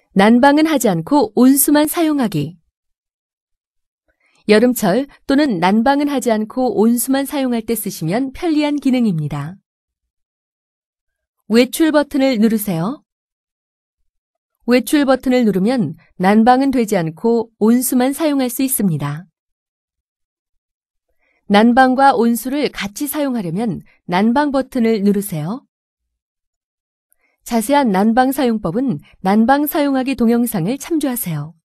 난방은 하지 않고 온수만 사용하기. 여름철 또는 난방은 하지 않고 온수만 사용할 때 쓰시면 편리한 기능입니다. 외출 버튼을 누르세요. 외출 버튼을 누르면 난방은 되지 않고 온수만 사용할 수 있습니다. 난방과 온수를 같이 사용하려면 난방 버튼을 누르세요. 자세한 난방 사용법은 난방 사용하기 동영상을 참조하세요.